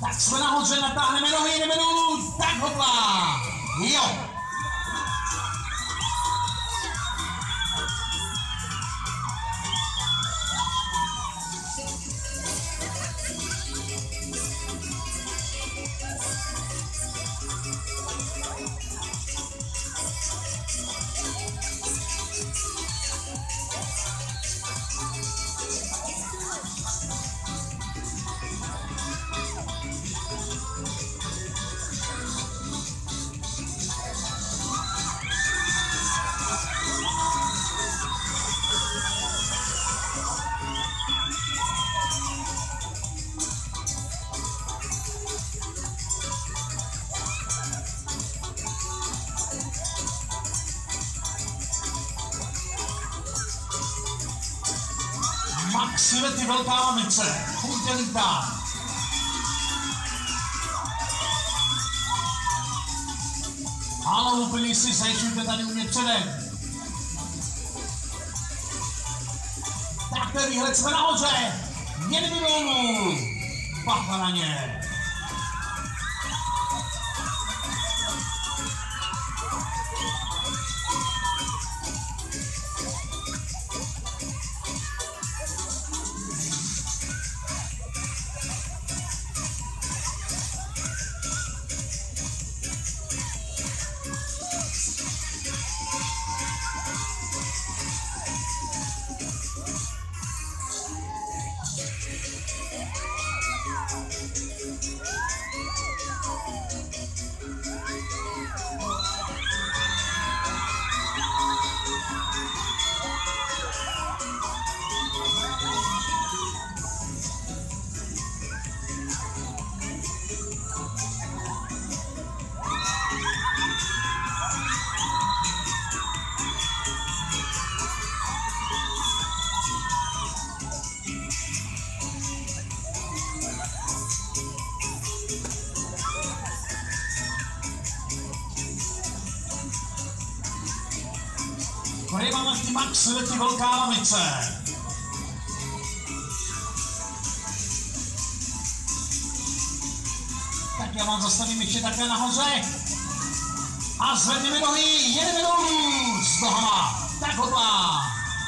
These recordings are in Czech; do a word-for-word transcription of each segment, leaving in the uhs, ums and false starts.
Tak jsme nahoře, natáhneme nohy, jdeme dolů, tak hopla. Jo. Maxi Lety, velká mamice, Puntelita. Ano, úplně si zajišťujte tady u mě předem. Tak to je výhled, jsme nahoře. Jedeme dolů. Bacha na ně. Tady máme ty Maxi Lety, velká mamice. Tak já vám zastavím ještě také nahoře. A zvedneme nohy, jedeme dolů s nohama. Tak hopla.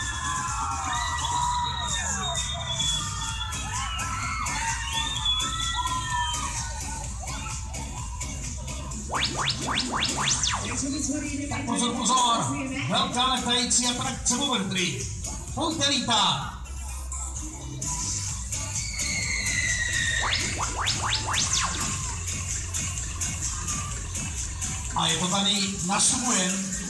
Tak pozor, pozor, velká letající atrakce Overtree, Puntelita. A je to tady na Subujen.